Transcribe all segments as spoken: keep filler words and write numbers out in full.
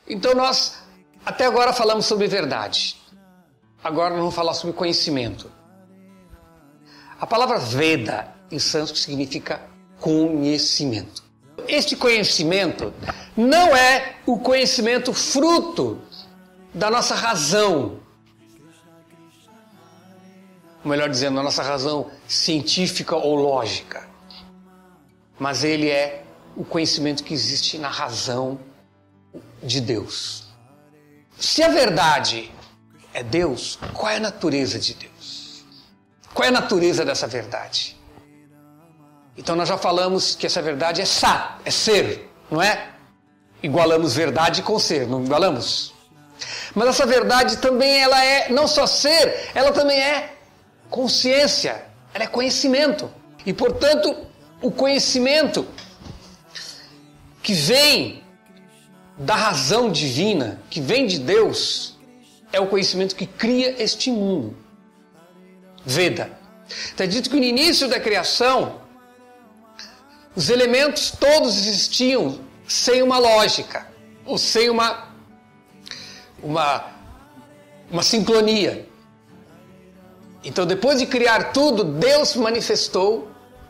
Então nós até agora falamos sobre verdade. Agora nós vamos falar sobre conhecimento. A palavra Veda em sânscrito significa conhecimento. Este conhecimento não é o conhecimento fruto da nossa razão. Ou melhor dizendo, a nossa razão científica ou lógica. Mas ele é o conhecimento que existe na razão de Deus. Se a verdade é Deus, qual é a natureza de Deus? Qual é a natureza dessa verdade? Então nós já falamos que essa verdade é sa, é ser, não é? Igualamos verdade com ser, não igualamos? Mas essa verdade também ela é não só ser, ela também é consciência, ela é conhecimento. E portanto, o conhecimento que vem da razão divina, que vem de Deus, é o conhecimento que cria este mundo. Veda. Está dito que no início da criação, os elementos todos existiam sem uma lógica, ou sem uma, uma, uma sincronia. Então, depois de criar tudo, Deus manifestou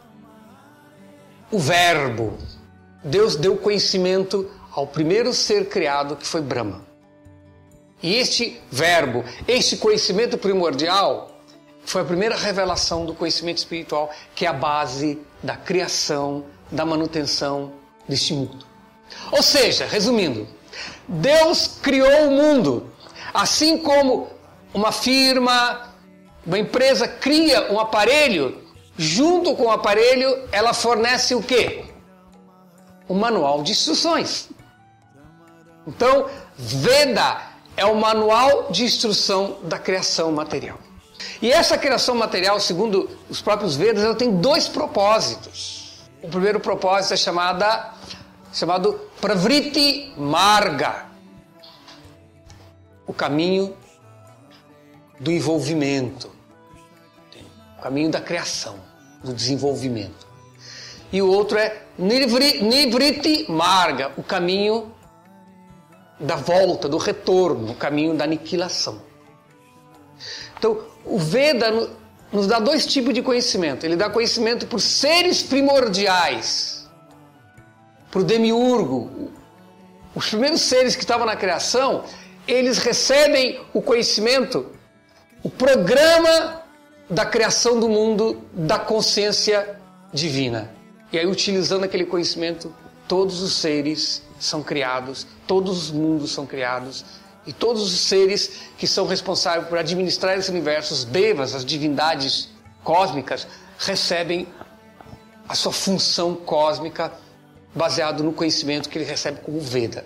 o Verbo. Deus deu conhecimento ao primeiro ser criado, que foi Brahma. E este Verbo, este conhecimento primordial, foi a primeira revelação do conhecimento espiritual, que é a base da criação, da manutenção deste mundo. Ou seja, resumindo, Deus criou o mundo, assim como uma firma, uma empresa cria um aparelho, junto com o aparelho ela fornece o quê? Um manual de instruções. Então, Veda é o manual de instrução da criação material. E essa criação material, segundo os próprios Vedas, ela tem dois propósitos. O primeiro propósito é chamada, chamado Pravriti Marga, o caminho do envolvimento, o caminho da criação, do desenvolvimento. E o outro é Nivriti Marga, o caminho da volta, do retorno, o caminho da aniquilação. Então, o Veda nos dá dois tipos de conhecimento. Ele dá conhecimento por seres primordiais, para o demiurgo. Os primeiros seres que estavam na criação, eles recebem o conhecimento, o programa da criação do mundo, da consciência divina. E aí, utilizando aquele conhecimento, todos os seres são criados, todos os mundos são criados, e todos os seres que são responsáveis por administrar esse universo, os devas, as divindades cósmicas, recebem a sua função cósmica baseado no conhecimento que ele recebe como Veda.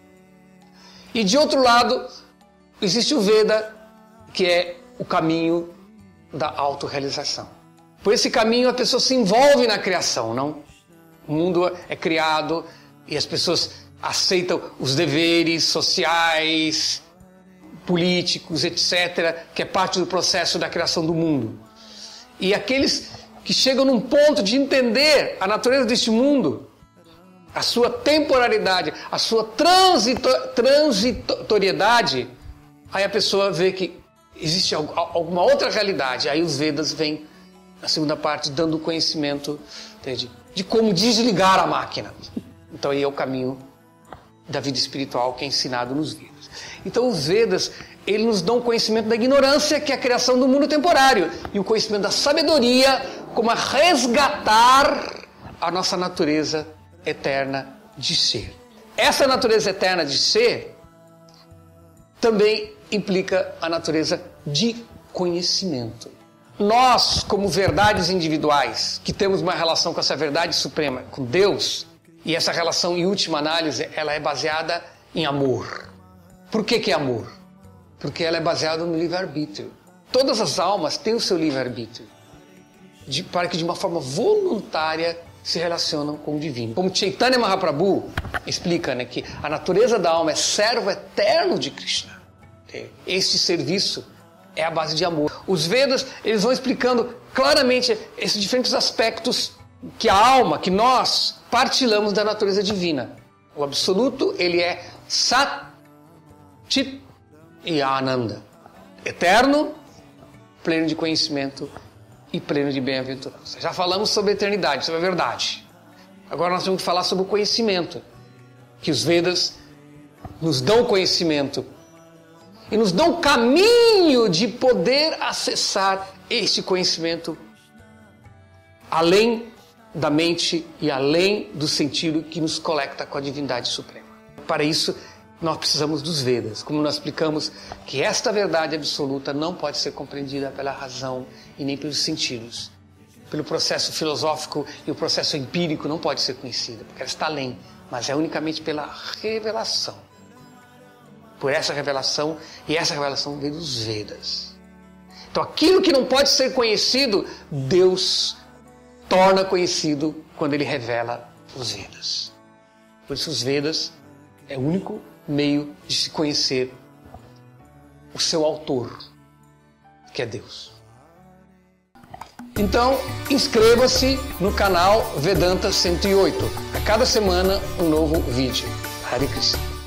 E de outro lado, existe o Veda, que é o caminho da autorrealização. Por esse caminho a pessoa se envolve na criação, não? O mundo é criado e as pessoas aceitam os deveres sociais, políticos, etcétera, que é parte do processo da criação do mundo. E aqueles que chegam num ponto de entender a natureza deste mundo, a sua temporalidade, a sua transito, transitoriedade, aí a pessoa vê que existe alguma outra realidade. Aí os Vedas vêm, na segunda parte, dando conhecimento, entende, de como desligar a máquina. Então aí é o caminho da vida espiritual que é ensinado nos Vedas. Então os Vedas, eles nos dão o conhecimento da ignorância, que é a criação do mundo temporário, e o conhecimento da sabedoria, como a resgatar a nossa natureza eterna de ser. Essa natureza eterna de ser também implica a natureza de conhecimento. Nós, como verdades individuais, que temos uma relação com essa verdade suprema, com Deus, e essa relação, em última análise, ela é baseada em amor. Por que que é amor? Porque ela é baseada no livre-arbítrio. Todas as almas têm o seu livre-arbítrio, de, para que de uma forma voluntária se relacionam com o divino. Como Chaitanya Mahaprabhu explica, né, que a natureza da alma é servo eterno de Krishna. Este serviço é a base de amor. Os Vedas, eles vão explicando claramente esses diferentes aspectos que a alma, que nós partilhamos da natureza divina. O absoluto, ele é Sat Chit e Ananda. Eterno, pleno de conhecimento e pleno de bem-aventurança. Já falamos sobre a eternidade, sobre a verdade. Agora nós temos que falar sobre o conhecimento. Que os Vedas nos dão conhecimento e nos dão o caminho de poder acessar este conhecimento além da mente e além do sentido que nos conecta com a divindade suprema. Para isso, nós precisamos dos Vedas, como nós explicamos que esta verdade absoluta não pode ser compreendida pela razão e nem pelos sentidos. Pelo processo filosófico e o processo empírico não pode ser conhecida, porque ela está além, mas é unicamente pela revelação. Por essa revelação, e essa revelação vem dos Vedas. Então aquilo que não pode ser conhecido, Deus torna conhecido quando Ele revela os Vedas. Por isso os Vedas é o único meio de se conhecer o seu autor, que é Deus. Então, inscreva-se no canal Vedanta cento e oito. A cada semana, um novo vídeo. Hare Krishna.